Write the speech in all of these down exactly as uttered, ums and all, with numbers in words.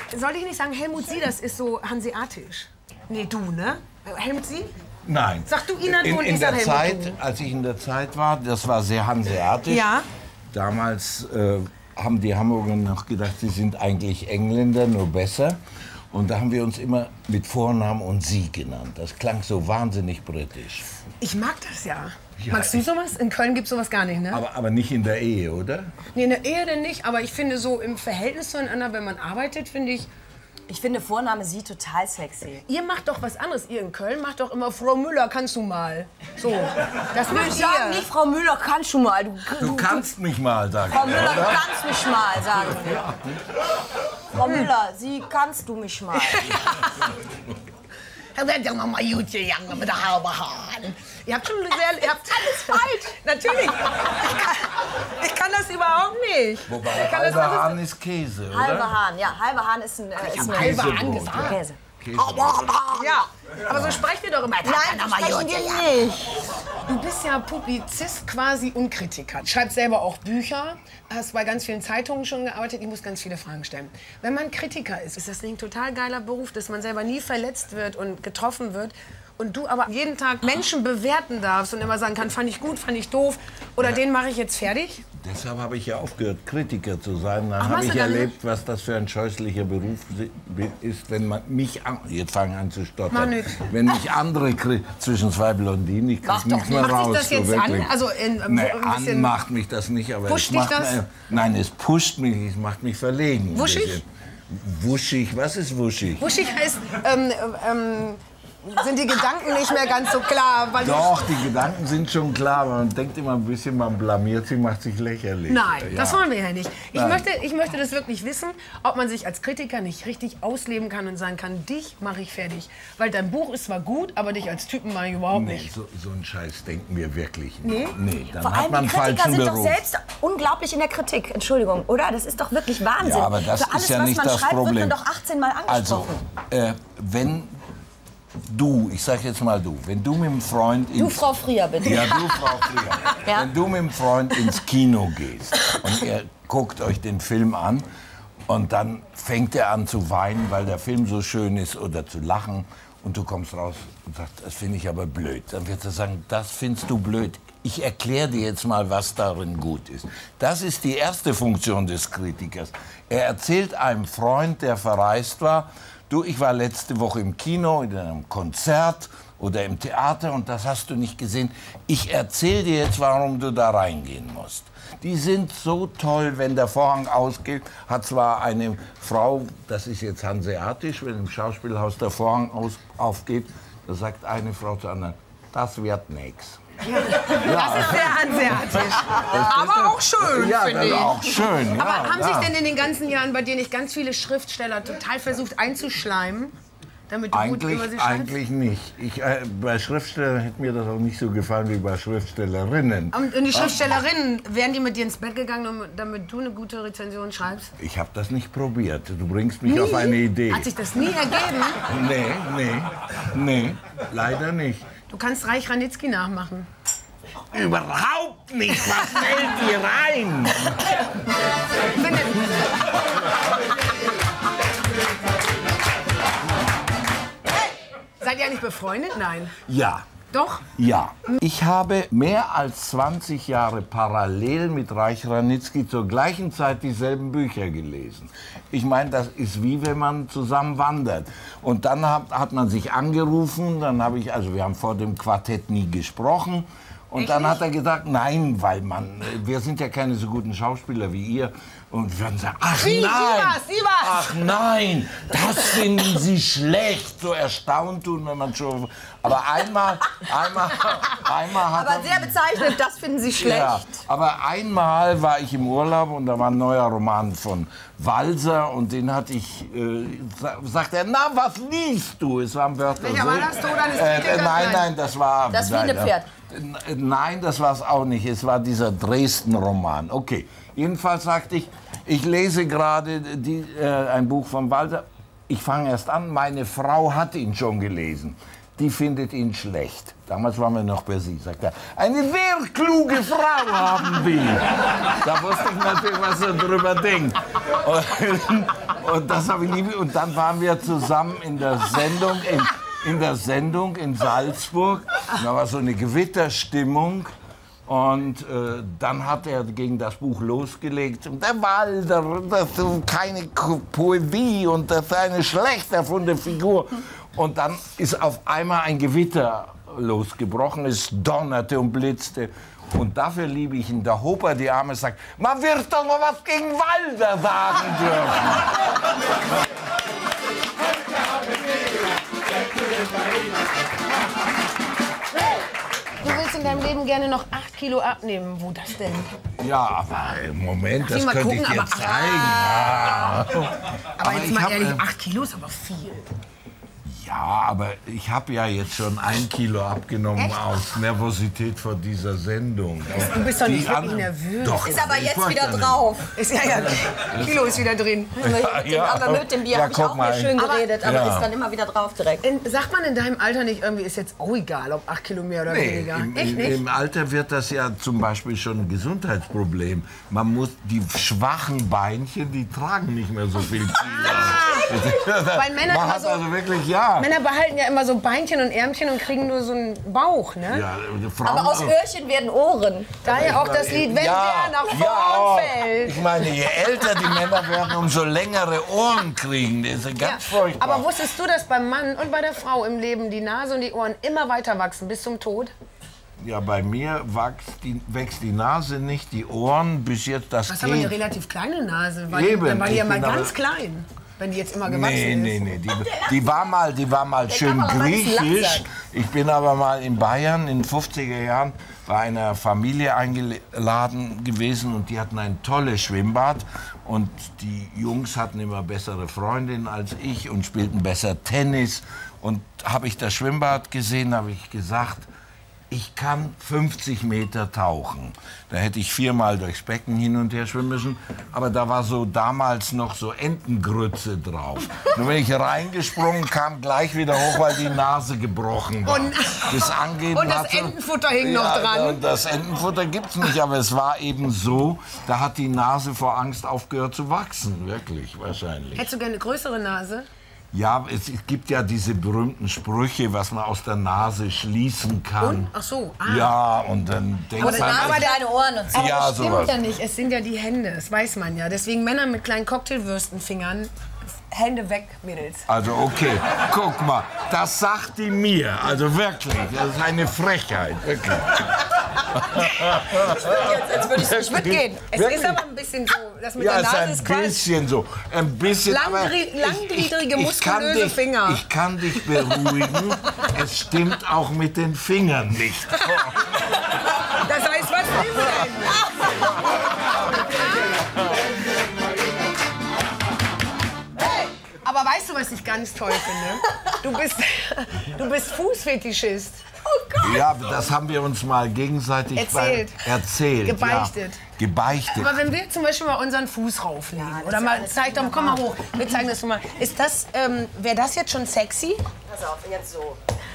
Soll ich nicht sagen, Helmut Sie, das ist so hanseatisch? Nee, du, ne? Helmut Sie? Nein. Sag du Ina, du in, und in ich der sag Zeit, Helmut, du. als ich in der Zeit war, das war sehr hanseatisch. Ja. Damals äh, haben die Hamburger noch gedacht, sie sind eigentlich Engländer, nur besser. Und da haben wir uns immer mit Vornamen und Sie genannt. Das klang so wahnsinnig britisch. Ich mag das ja. Ja, Magst du ich- sowas? In Köln gibt's sowas gar nicht, ne? Aber, aber nicht in der Ehe, oder? Nee, in der Ehe denn nicht, aber ich finde so im Verhältnis zueinander, wenn man arbeitet, finde ich... Ich finde Vorname Sie total sexy. Ihr macht doch was anderes. Ihr in Köln macht doch immer Frau Müller, kannst du mal. So, das Wir macht sagen ihr. nicht, Frau Müller, kannst du mal. Du, Du kannst mich mal, sag ich. Frau Müller, du oder? kannst mich mal, sagen wir. Frau Müller, Sie kannst du mich mal. Da wird ja noch mal gut gegangen mit der halben Hahn. Ihr habt schon sehr... Ihr habt alles falsch. Natürlich. Ich kann, ich kann das überhaupt nicht. Wobei, Ich kann das halber alles- Hahn ist Käse, oder? Halber Hahn, ja, halber Hahn ist ein, äh, ist ein halber Hahn Käsebrot, gesagt. ja. Käse. Ja, aber so sprecht ihr doch immer. Nein, sprechen wir nicht. Du bist ja Publizist quasi und Kritiker. Schreibst selber auch Bücher, hast bei ganz vielen Zeitungen schon gearbeitet. Ich muss ganz viele Fragen stellen. Wenn man Kritiker ist, ist das nicht ein total geiler Beruf, dass man selber nie verletzt wird und getroffen wird und du aber jeden Tag Menschen bewerten darfst und immer sagen kann, fand ich gut, fand ich doof oder den mache ich jetzt fertig? Deshalb habe ich ja aufgehört, Kritiker zu sein. Dann Ach, habe machst ich du dann erlebt, was das für ein scheußlicher Beruf ist, wenn man mich... an- Jetzt fange ich an zu Mach stottern. nix. Wenn mich andere... Kri- Zwischen zwei Blondinen, ich Mach kriege doch nichts mehr nicht. Macht raus. dich das so jetzt an? wirklich. Also in, ähm, nee, so ein bisschen- an macht mich das nicht, aber Pusht es dich macht das? Mir, nein, es pusht mich, es macht mich verlegen. ein Wuschig? bisschen. Wuschig, was ist wuschig? Wuschig heißt, ähm, ähm, sind die Gedanken nicht mehr ganz so klar. Weil du- Doch, die Gedanken sind schon klar, aber man denkt immer ein bisschen, man blamiert sich, macht sich lächerlich. Nein, Ja. das wollen wir ja nicht. Ich Nein. möchte, ich möchte das wirklich wissen, ob man sich als Kritiker nicht richtig ausleben kann und sagen kann, dich mache ich fertig. Weil dein Buch ist zwar gut, aber dich als Typen mache ich überhaupt Nee, nicht. so, so einen Scheiß denken wir wirklich Nee? nicht. Nee, dann Vor hat allem man die einen Kritiker falschen sind doch Beruf. selbst unglaublich in der Kritik. Entschuldigung, oder? Das ist doch wirklich Wahnsinn. Ja, aber das Für alles, ist ja was nicht man das schreibt, Problem. wird man doch achtzehn Mal Also, angesprochen. äh, wenn du, ich sag jetzt mal du, wenn du mit dem Freund ins... Du, Frau Frier, bitte. Ja, du, Frau Frier. Ja. Wenn du mit dem Freund ins Kino gehst und ihr guckt euch den Film an und dann fängt er an zu weinen, weil der Film so schön ist oder zu lachen und du kommst raus und sagst, das finde ich aber blöd. Dann wird er sagen, das findest du blöd. Ich erkläre dir jetzt mal, was darin gut ist. Das ist die erste Funktion des Kritikers. Er erzählt einem Freund, der verreist war, du, ich war letzte Woche im Kino, in einem Konzert oder im Theater und das hast du nicht gesehen. Ich erzähle dir jetzt, warum du da reingehen musst. Die sind so toll, wenn der Vorhang ausgeht. Hat zwar eine Frau, das ist jetzt hanseatisch, wenn im Schauspielhaus der Vorhang aus, aufgeht, da sagt eine Frau zur anderen, das wird nix. Das ist sehr hanseatisch. Aber auch schön, Ja, finde das ich. ist auch schön. Ja, Aber haben ja. sich denn in den ganzen Jahren bei dir nicht ganz viele Schriftsteller total versucht einzuschleimen? Damit du gut Eigentlich, über sie schreibst? eigentlich nicht. Ich, äh, bei Schriftstellern hätte mir das auch nicht so gefallen wie bei Schriftstellerinnen. Und und die Schriftstellerinnen, wären die mit dir ins Bett gegangen, um- damit du eine gute Rezension schreibst? Ich habe das nicht probiert. Du bringst mich auf eine Idee. Hat sich das nie ergeben? Nee, nee, nee, leider nicht. Du kannst Reich Ranitzky nachmachen. Überhaupt nicht. Was fällt dir rein? Wenn du- Seid ihr eigentlich befreundet? Nein. Ja. Doch? Ja. Ich habe mehr als zwanzig Jahre parallel mit Reich Ranitzky zur gleichen Zeit dieselben Bücher gelesen. Ich meine, das ist wie wenn man zusammen wandert. Und dann hat, hat man sich angerufen, dann habe ich, also wir haben vor dem Quartett nie gesprochen. Und dann hat er gesagt, nein, weil man, wir sind ja keine so guten Schauspieler wie ihr. Und wir haben gesagt, ach Sie, nein, Sie was, Sie was. ach nein, das finden Sie schlecht. So erstaunt tun, wenn man schon, aber einmal, einmal, einmal hat Aber er, sehr bezeichnet, das finden Sie schlecht. ja, aber einmal war ich im Urlaub und da war ein neuer Roman von Walser und den hatte ich, äh, sa- sagt er, na, was liest du? Es war ein Wörter. Welcher war das? Tod eines Äh, Kritikers? nein, nein, das war... Das Schweinepferd. Nein, nein, das war es auch nicht. Es war dieser Dresden-Roman. Okay, jedenfalls sagte ich, ich lese gerade die, äh, ein Buch von Walser. Ich fange erst an, meine Frau hat ihn schon gelesen. Die findet ihn schlecht. Damals waren wir noch bei Sie, sagt er. Eine sehr kluge Frau haben wir. Da wusste ich natürlich, was er drüber denkt. Und, Und das habe ich nie. Und dann waren wir zusammen in der Sendung in, in der Sendung in Salzburg. Und da war so eine Gewitterstimmung. Und äh, dann hat er gegen das Buch losgelegt. Und der Walder, das ist keine Poesie und das ist eine schlecht erfundene Figur. Und dann ist auf einmal ein Gewitter losgebrochen, es donnerte und blitzte. Und dafür liebe ich ihn. Da hob er die Arme und sagt, man wird doch noch was gegen Walder sagen dürfen. Du willst in deinem Leben gerne noch acht Kilo abnehmen. Wo das denn? Ja, aber im Moment, das mal könnte gucken, ich dir aber- zeigen. Ja. Aber jetzt ich mal hab, ehrlich, äh, acht Kilo ist aber viel. Ja, aber ich habe ja jetzt schon ein Kilo abgenommen Echt? aus Nervosität vor dieser Sendung. Du bist doch Die nicht wirklich anderen- nervös. Doch, Ist aber ich jetzt wollte wieder nicht. drauf. Ist, ja, ja, Kilo ist wieder drin. Ja, aber mit dem Bier Ja, habe ich guck auch mal. mir schön Aber- geredet, aber Ja. ist dann immer wieder drauf direkt. In, sagt man in deinem Alter nicht irgendwie, ist jetzt auch egal, ob acht Kilo mehr oder Nee, weniger? im, Echt im, nicht? im Alter wird das ja zum Beispiel schon ein Gesundheitsproblem. Man muss die schwachen Beinchen, die tragen nicht mehr so viel Kilo. Weil Männer Man immer hat so- also wirklich, ja. Männer behalten ja immer so Beinchen und Ärmchen und kriegen nur so einen Bauch, ne? ja Frauen, Aber aus Öhrchen werden Ohren. Daher auch das Lied, wenn ja, der nach ja, vorn fällt. ich meine, je älter die Männer werden, umso längere Ohren kriegen. Das ist ja ganz furchtbar. Aber wusstest du, dass beim Mann und bei der Frau im Leben die Nase und die Ohren immer weiter wachsen bis zum Tod? Ja, bei mir wächst die, wächst die Nase nicht, die Ohren bis jetzt das Du hast aber eine Kinn. relativ kleine Nase, weil Eben, die, dann war die ja ich mal bin aber- ganz klein, wenn die jetzt immer gewachsen Nee, ist. nee, nee. Die, die war mal, die war mal schön kann aber nicht griechisch. langsam. Ich bin aber mal in Bayern in den fünfziger Jahren bei einer Familie eingeladen gewesen und die hatten ein tolles Schwimmbad. Und die Jungs hatten immer bessere Freundinnen als ich und spielten besser Tennis. Und habe ich das Schwimmbad gesehen, habe ich gesagt, ich kann fünfzig Meter tauchen. Da hätte ich viermal durchs Becken hin und her schwimmen müssen. Aber da war so damals noch so Entengrütze drauf. Nur wenn ich reingesprungen kam, gleich wieder hoch, weil die Nase gebrochen war. Und- das Angehen und das hatte- Entenfutter hing ja, noch dran. Und das Entenfutter gibt's nicht, aber es war eben so, da hat die Nase vor Angst aufgehört zu wachsen. Wirklich, wahrscheinlich. Hättest du gerne eine größere Nase? Ja, es gibt ja diese berühmten Sprüche, was man aus der Nase schließen kann. Und? Ach so, ah. Ja, und dann denkt Aber man... Nase, kleine Ohren und so. Aber Ja, das stimmt sowas. ja nicht. Es sind ja die Hände, das weiß man ja. Deswegen Männer mit kleinen Cocktailwürstenfingern, Hände weg, Mädels. Also okay, guck mal, das sagt die mir. Also wirklich, das ist eine Frechheit. Wirklich. Jetzt, jetzt würde ich Ich würde gehen. Es Wirklich? ist aber ein bisschen so, das mit Ja, der es ist Nase ein ist quasi... bisschen so. Ein bisschen, aber Langdri- ich- langgliedrige, ich- ich kann muskulöse dich, Finger. Ich kann dich beruhigen, es stimmt auch mit den Fingern nicht. Das heißt, was ist denn? Aber weißt du, was ich ganz toll finde? Du bist, du bist Fußfetischist. Ja, das haben wir uns mal gegenseitig Erzählt. Bei, erzählt. Gebeichtet. Ja, gebeichtet. Aber wenn wir zum Beispiel mal unseren Fuß rauflegen oder mal zeig doch, komm mal hoch, wir zeigen das mal. Ist das, ähm, wäre das jetzt schon sexy? Pass auf, jetzt so.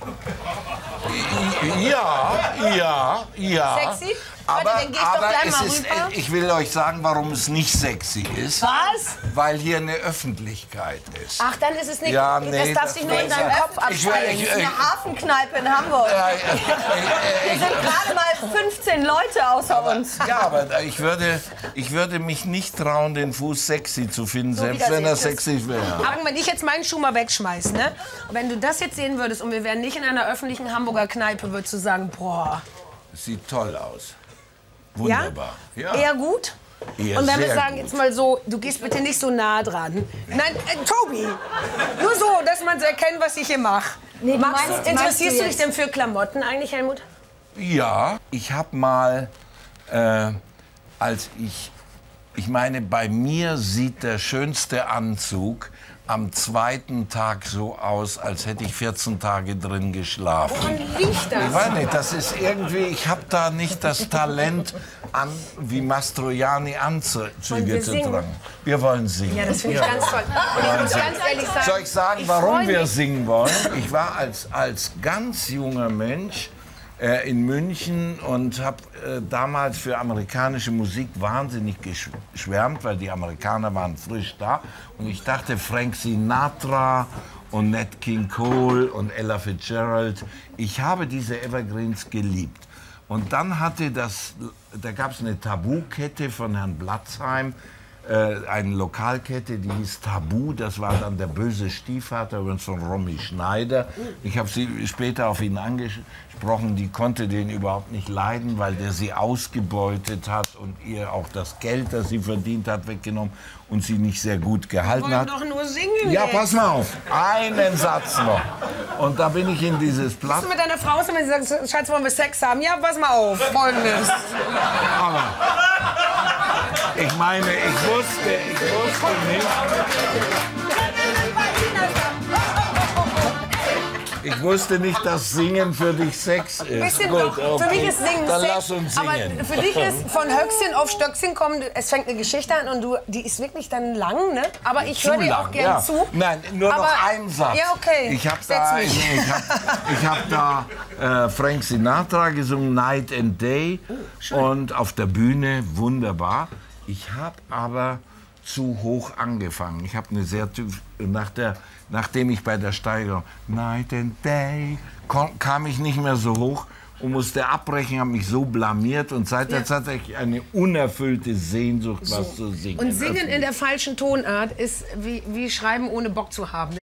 Ja, ja, ja. Sexy? Aber, Warte, dann geh ich doch aber gleich es mal ist, rüber. ich will euch sagen, warum es nicht sexy ist. Was? Weil hier eine Öffentlichkeit ist. Ach, dann ist es nicht. Ja, nee, das darf das sich nur in wär- deinem Kopf Ich will- abspielen. ich- Das ist eine Hafenkneipe in Hamburg. Ja, ja, Wir sind gerade mal fünfzehn Leute außer uns. ja, aber ich würde, ich würde mich nicht trauen, den Fuß sexy zu finden, wie selbst das wenn er ist. sexy wäre. Aber wenn ich jetzt meinen Schuh mal wegschmeiße, ne? Und wenn du das jetzt sehen würdest und wir wären nicht in einer öffentlichen Hamburger Kneipe, würdest du sagen, boah, Sieht toll aus. Wunderbar. Ja? eher gut? Eher Und wenn wir sehr sagen gut. jetzt mal so, du gehst bitte nicht so nah dran. Nein, äh, Tobi, nur so, dass man so erkennt, was ich hier mache. Nee, du Magst meinst- du, interessierst meinst du du dich denn für Klamotten eigentlich, Helmut? Ja, ich habe mal, äh, als ich, ich meine, bei mir sieht der schönste Anzug am zweiten Tag so aus, als hätte ich vierzehn Tage drin geschlafen. Woran liegt das? Ich weiß nicht, das ist irgendwie, ich habe da nicht das Talent, an, wie Mastroianni Wollen Anzüge wir zu singen? tragen. Wir wollen singen. Ja, das finde ich ganz toll. Und ich muss ganz ehrlich sagen, Soll ich sagen, ich warum freu wir mich. singen wollen? Ich war als, als ganz junger Mensch äh, in München und habe äh, damals für amerikanische Musik wahnsinnig geschwärmt, weil die Amerikaner waren frisch da. Und ich dachte, Frank Sinatra und Nat King Cole und Ella Fitzgerald, ich habe diese Evergreens geliebt. Und dann hatte das, da gab es eine Tabu-Kette von Herrn Blatzheim, äh, eine Lokalkette, die hieß Tabu. Das war dann der böse Stiefvater übrigens von Romy Schneider. Ich habe sie später auf ihn angesprochen, die konnte den überhaupt nicht leiden, weil der sie ausgebeutet hat und ihr auch das Geld, das sie verdient hat, weggenommen und sie nicht sehr gut gehalten hat. doch nur singen. Ja, jetzt. pass mal auf, einen Satz noch. Und da bin ich in dieses Blatt. Was ist mit deiner Frau, wenn sie sagt, Schatz, wollen wir Sex haben? Ja, pass mal auf, Folgendes. Aber ich meine, ich wusste, ich wusste nicht. Ich wusste nicht, dass Singen für dich Sex ist. Bisschen Gut, doch. okay. Für mich ist Singen Dann Sex. lass uns singen. Aber für dich ist von Höchstchen auf Stöckchen kommen, es fängt eine Geschichte an und du, die ist wirklich dann lang, ne? Aber ich höre dir auch lang, gern ja. zu. Nein, nur Aber, noch ein Satz. Ja, okay. Ich habe Setz da, mich. ich, ich hab, ich hab da äh, Frank Sinatra gesungen, Night and Day. Oh, und auf der Bühne wunderbar. Ich habe aber zu hoch angefangen. Ich habe eine sehr nach der, nachdem ich bei der Steigerung Night and Day kom, kam ich nicht mehr so hoch und musste abbrechen, habe mich so blamiert und seitdem ja. hatte ich eine unerfüllte Sehnsucht, so. was zu singen. Und singen in der falschen Tonart ist wie, wie Schreiben ohne Bock zu haben.